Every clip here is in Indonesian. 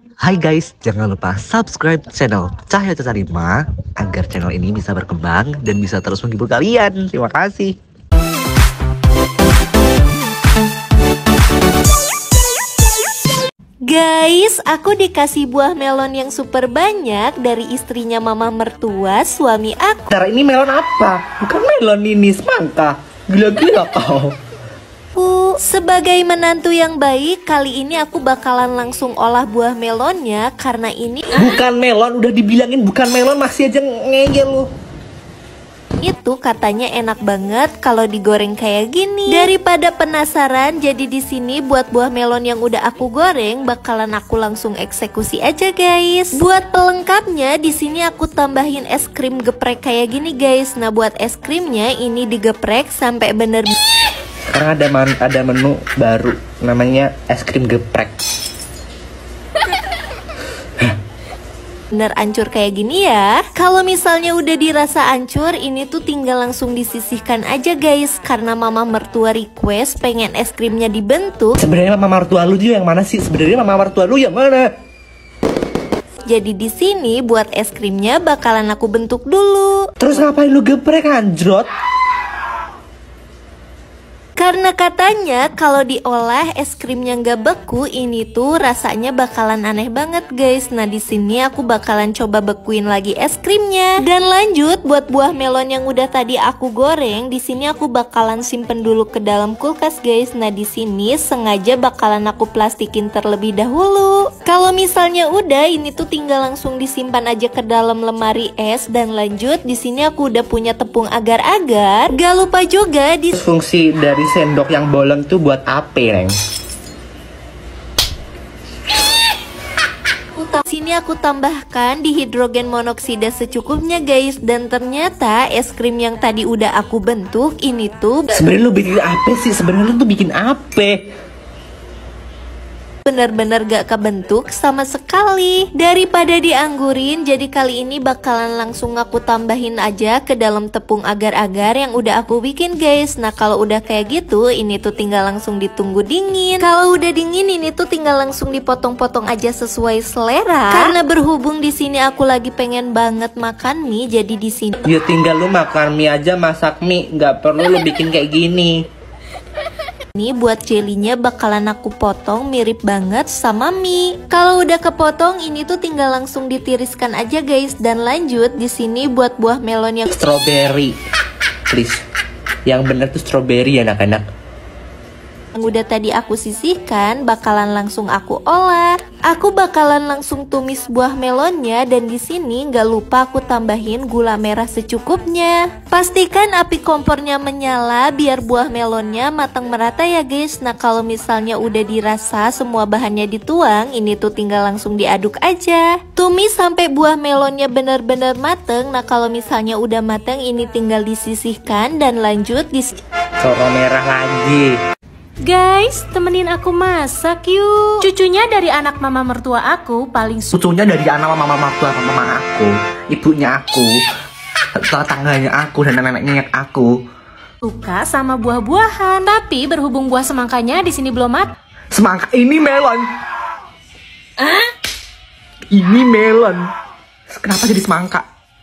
Hai guys, jangan lupa subscribe channel Cahya Cacarima agar channel ini bisa berkembang dan bisa terus menghibur kalian. Terima kasih. Guys, aku dikasih buah melon yang super banyak dari istrinya mama mertua suami aku. Cara ini melon apa? Bukan melon ini, semangka. Gila-gila kau. Sebagai menantu yang baik, kali ini aku bakalan langsung olah buah melonnya karena ini bukan melon, udah dibilangin bukan melon masih aja ngeyel lu. Itu katanya enak banget kalau digoreng kayak gini. Daripada penasaran, jadi di sini buat buah melon yang udah aku goreng bakalan aku langsung eksekusi aja guys. Buat pelengkapnya di sini aku tambahin es krim geprek kayak gini guys. Nah buat es krimnya ini digeprek sampai bener. Sekarang ada menu baru namanya es krim geprek. Bener ancur kayak gini ya. Kalau misalnya udah dirasa ancur, ini tuh tinggal langsung disisihkan aja guys. Karena mama mertua request pengen es krimnya dibentuk. Sebenarnya mama mertua lu juga yang mana sih? Sebenarnya mama mertua lu yang mana? Jadi di sini buat es krimnya bakalan aku bentuk dulu. Terus ngapain lu geprek anjrot? Karena katanya kalau diolah es krimnya nggak beku, ini tuh rasanya bakalan aneh banget guys. Nah di sini aku bakalan coba bekuin lagi es krimnya. Dan lanjut buat buah melon yang udah tadi aku goreng, di sini aku bakalan simpen dulu ke dalam kulkas guys. Nah di sini sengaja bakalan aku plastikin terlebih dahulu. Kalau misalnya udah, ini tuh tinggal langsung disimpan aja ke dalam lemari es. Dan lanjut di sini aku udah punya tepung agar-agar. Gak lupa juga di fungsi dari sendok yang bolong tuh buat apa, Reng? sini aku tambahkan dihidrogen monoksida secukupnya guys. Dan ternyata es krim yang tadi udah aku bentuk ini tuh sebenarnya lu bikin apa sih? Sebenarnya lu tuh bikin apa? benar-benar gak kebentuk sama sekali. Daripada dianggurin, jadi kali ini bakalan langsung aku tambahin aja ke dalam tepung agar-agar yang udah aku bikin guys. Nah kalau udah kayak gitu, ini tuh tinggal langsung ditunggu dingin. Kalau udah dingin, ini tuh tinggal langsung dipotong-potong aja sesuai selera. Karena berhubung di sini aku lagi pengen banget makan mie, jadi di sini ya tinggal lu makan mie aja, masak mie, nggak perlu lu bikin kayak gini. Ini buat jelinya bakalan aku potong mirip banget sama mie. Kalau udah kepotong, ini tuh tinggal langsung ditiriskan aja guys. Dan lanjut di sini buat buah melon yang strawberry, please. Yang bener tuh strawberry anak-anak. Yang udah tadi aku sisihkan bakalan langsung aku olah. Aku bakalan langsung tumis buah melonnya dan di sini nggak lupa aku tambahin gula merah secukupnya. Pastikan api kompornya menyala biar buah melonnya matang merata ya guys. Nah kalau misalnya udah dirasa semua bahannya dituang, ini tuh tinggal langsung diaduk aja. Tumis sampai buah melonnya benar-benar mateng. Nah kalau misalnya udah mateng, ini tinggal disisihkan dan lanjut Coro merah lagi. Guys, temenin aku masak yuk. Cucunya dari anak mama mertua aku paling cucunya dari anak mama mertua mama aku, ibunya aku, tetangganya aku dan nenek aku suka sama buah-buahan. Tapi berhubung buah semangkanya di sini belum matang. Semangka ini melon. Ini melon. Kenapa jadi semangka?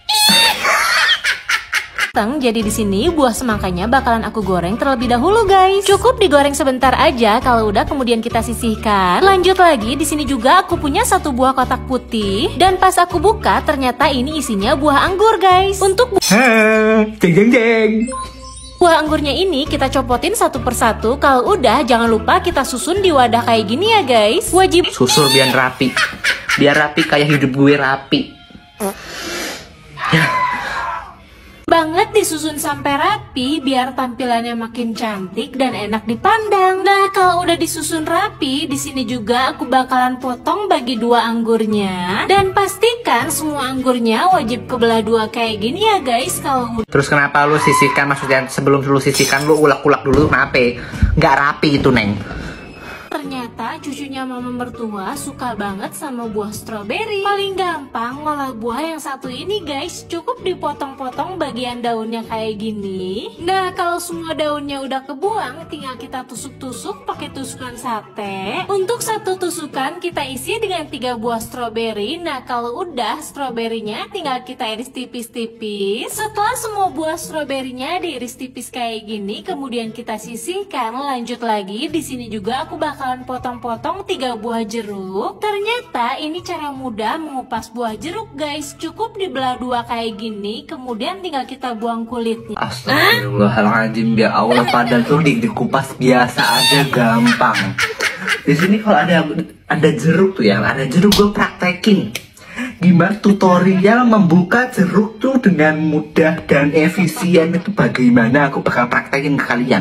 Jadi di sini buah semangkanya bakalan aku goreng terlebih dahulu guys. Cukup digoreng sebentar aja. Kalau udah kemudian kita sisihkan. Lanjut lagi, di sini juga aku punya satu buah kotak putih dan pas aku buka ternyata ini isinya buah anggur guys. Untuk buah anggurnya ini kita copotin satu persatu. Kalau udah jangan lupa kita susun di wadah kayak gini ya guys. Wajib susul biar rapi. Biar rapi kayak hidup gue rapi. banget disusun sampai rapi biar tampilannya makin cantik dan enak dipandang. Nah, kalau udah disusun rapi, di sini juga aku bakalan potong bagi dua anggurnya dan pastikan semua anggurnya wajib kebelah dua kayak gini ya guys. Kalau terus kenapa lu sisihkan, maksudnya sebelum lu sisihkan lu ulek-ulek dulu, kenapa? Nggak rapi itu, Neng. ternyata ternyata cucunya mama mertua suka banget sama buah stroberi. Paling gampang ngolah buah yang satu ini guys, cukup dipotong-potong bagian daunnya kayak gini. Nah kalau semua daunnya udah kebuang, tinggal kita tusuk-tusuk pakai tusukan sate. Untuk satu tusukan kita isi dengan 3 buah stroberi. Nah kalau udah stroberinya tinggal kita iris tipis-tipis. Setelah semua buah stroberinya diiris tipis kayak gini, kemudian kita sisihkan. Lanjut lagi, di sini juga aku bakalan potong-potong 3 buah jeruk. Ternyata ini cara mudah mengupas buah jeruk guys. Cukup dibelah 2 kayak gini, kemudian tinggal kita buang kulitnya. Astagfirullahaladzim, ya Allah, padahal tuh dikupas biasa aja gampang. Di sini kalau ada jeruk tuh ya, ada jeruk gue praktekin gimana tutorial membuka jeruk tuh dengan mudah dan efisien itu bagaimana, aku bakal praktekin ke kalian.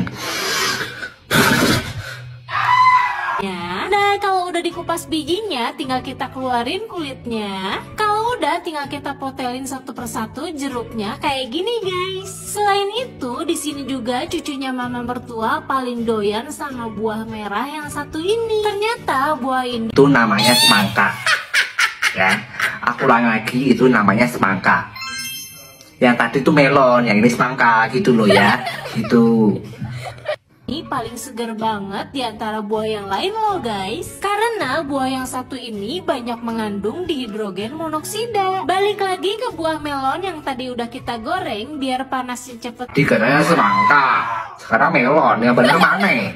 Nah kalau udah dikupas bijinya, tinggal kita keluarin kulitnya. Kalau udah tinggal kita potelin satu persatu jeruknya kayak gini guys. Selain itu di sini juga cucunya mama mertua paling doyan sama buah merah yang satu ini. Ternyata buah ini itu namanya semangka ya, aku ulang lagi, itu namanya semangka. Yang tadi itu melon, yang ini semangka gitu loh ya, gitu. ini paling segar banget di antara buah yang lain loh guys. Karena buah yang satu ini banyak mengandung dihidrogen monoksida. Balik lagi ke buah melon yang tadi udah kita goreng biar panasnya cepet. Dikiranya semangka, sekarang melon, yang bener mana?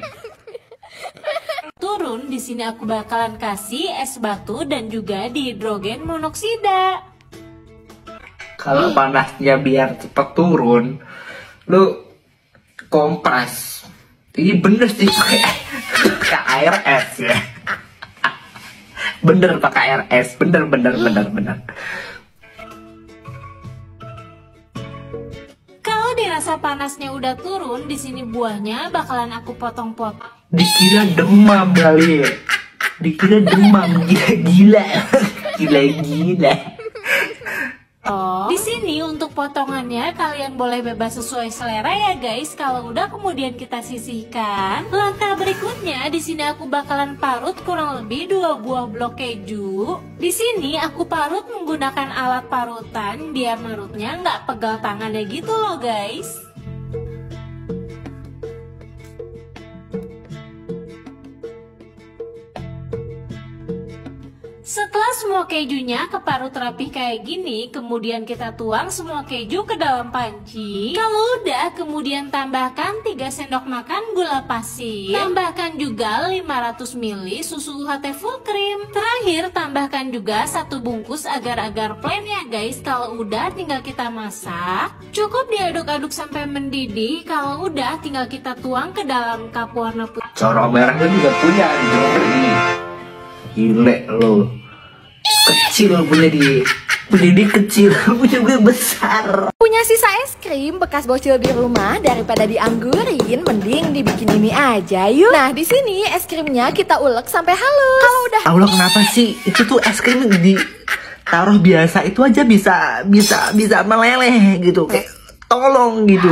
Turun, di sini aku bakalan kasih es batu dan juga dihidrogen monoksida. Kalau panasnya biar cepet turun, lu kompres. Ini bener sih pakai air es ya. Bener pakai air es, bener. Kalau dirasa panasnya udah turun, di sini buahnya bakalan aku potong-potong. Dikira demam kali ya. Dikira demam, gila. Di sini untuk potongannya kalian boleh bebas sesuai selera ya guys. Kalau udah kemudian kita sisihkan. Langkah berikutnya di sini aku bakalan parut kurang lebih 2 buah blok keju. Di sini aku parut menggunakan alat parutan biar marutnya nggak pegal tangannya gitu loh guys. Setelah semua kejunya keparut rapih kayak gini, kemudian kita tuang semua keju ke dalam panci. Kalau udah, kemudian tambahkan 3 sendok makan gula pasir. Tambahkan juga 500 ml susu UHT full cream. Terakhir, tambahkan juga 1 bungkus agar-agar plain ya guys. Kalau udah, tinggal kita masak. Cukup diaduk-aduk sampai mendidih. Kalau udah, tinggal kita tuang ke dalam cup warna putih. Corong merahnya juga punya Jori. Gile lo. Kecil punya di kecil, punya gue besar. Punya sisa es krim bekas bocil di rumah daripada dianggurin, mending dibikin ini aja yuk. Nah di sini es krimnya kita ulek sampai halus. Kalau udah Allah, kenapa sih itu tuh es krim ditaruh biasa itu aja bisa meleleh gitu, kayak tolong gitu.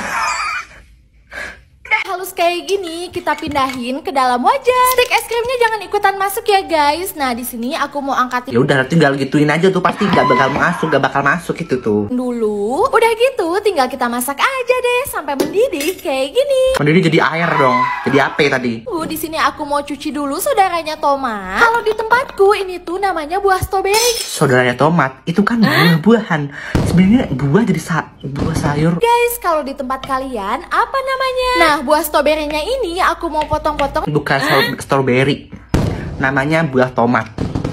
halus kayak gini, kita pindahin ke dalam wajan. Stik es krimnya jangan ikutan masuk ya guys. Nah di sini aku mau angkatin. Ya udah tinggal gituin aja tuh, pasti gak bakal masuk itu tuh. Dulu, udah gitu tinggal kita masak aja deh sampai mendidih kayak gini. Mendidih jadi air dong. Jadi apa tadi? Di sini aku mau cuci dulu saudaranya tomat. Kalau di tempatku ini tuh namanya buah stroberi. Saudaranya tomat itu kan buah-buahan. Sebenarnya buah jadi buah sayur. Guys, kalau di tempat kalian apa namanya? Nah, buah stroberinya ini aku mau potong-potong. Bukan stroberi. Namanya buah tomat.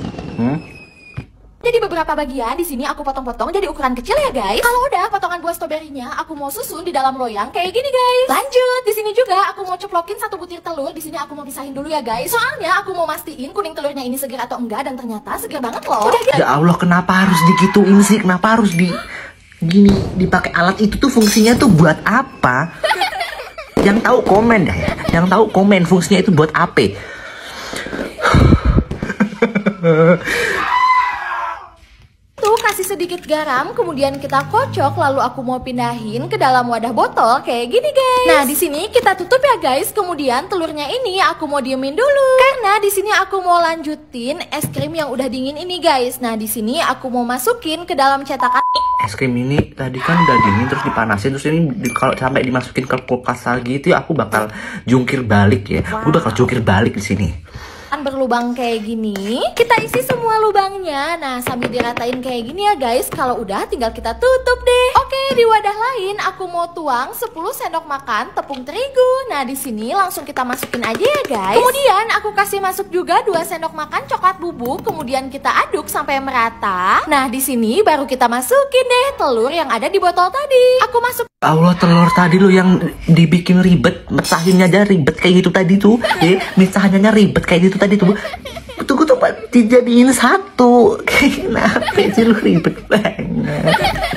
Jadi beberapa bagian di sini aku potong-potong jadi ukuran kecil ya guys. Kalau udah potongan buah stroberinya aku mau susun di dalam loyang kayak gini guys. Lanjut, di sini juga aku mau ceplokin 1 butir telur. Di sini aku mau pisahin dulu ya guys. Soalnya aku mau mastiin kuning telurnya ini segar atau enggak, dan ternyata segar banget loh. Udah gitu. Ya Allah, kenapa harus digituin sih? Kenapa harus gini dipakai alat itu tuh, fungsinya tuh buat apa? Yang tahu komen dah ya. Yang tahu komen fungsinya itu buat apa? Tuh kasih sedikit garam, kemudian kita kocok, lalu aku mau pindahin ke dalam wadah botol kayak gini guys. Nah di sini kita tutup ya guys. Kemudian telurnya ini aku mau diemin dulu karena di sini aku mau lanjutin es krim yang udah dingin ini guys. Nah di sini aku mau masukin ke dalam cetakan. Es krim ini tadi kan udah dingin terus dipanasin, terus ini kalau sampai dimasukin ke kulkas lagi itu aku bakal jungkir balik ya. Aku bakal jungkir balik di sini. Berlubang kayak gini, kita isi semua lubangnya. Nah sambil diratain kayak gini ya guys. Kalau udah tinggal kita tutup deh. Oke, di wadah lain aku mau tuang 10 sendok makan tepung terigu. Nah di sini langsung kita masukin aja ya guys. Kemudian aku kasih masuk juga 2 sendok makan coklat bubuk. Kemudian kita aduk sampai merata. Nah di sini baru kita masukin deh telur yang ada di botol tadi. Aku masuk. Allah, telur tadi lo yang dibikin ribet, mecahinnya aja ribet kayak gitu tadi tuh. Mecahinnya ribet kayak gitu tadi tuh. Tunggu tuh dijadiin satu. Kenapa sih lu ribet banget?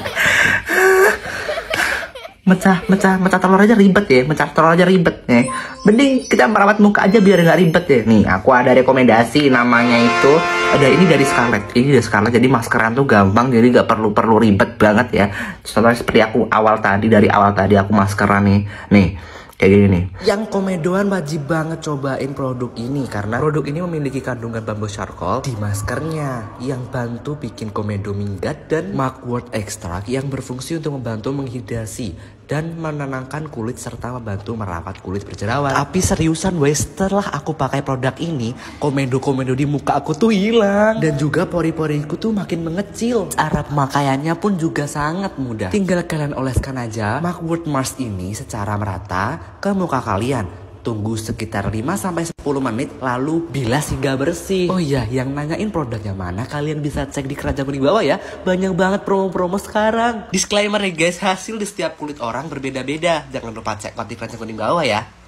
Mecah telur aja ribet ya, mecah telur aja ribet ya. Mending kita merawat muka aja biar nggak ribet ya. Nih, aku ada rekomendasi namanya itu. Ada ini dari Scarlett. Ini dari Scarlett, jadi maskeran tuh gampang, jadi nggak perlu ribet banget ya. Contohnya seperti aku dari awal tadi aku maskeran nih. Kayak gini nih. Yang komedoan wajib banget cobain produk ini karena produk ini memiliki kandungan bambu charcoal di maskernya yang bantu bikin komedo minggat, dan mugwort extract yang berfungsi untuk membantu menghidrasi dan menenangkan kulit serta membantu merawat kulit berjerawat. Tapi seriusan wes, setelah aku pakai produk ini, komedo di muka aku tuh hilang dan juga pori-poriku tuh makin mengecil. Cara pemakaiannya pun juga sangat mudah. Tinggal kalian oleskan aja mugwort mask ini secara merata ke muka kalian. Tunggu sekitar 5-10 menit lalu bilas hingga bersih. Oh iya, yang nanyain produknya mana, kalian bisa cek di keranjang kuning bawah ya. Banyak banget promo-promo sekarang. Disclaimer ya guys, hasil di setiap kulit orang berbeda-beda. Jangan lupa cek di keranjang kuning bawah ya.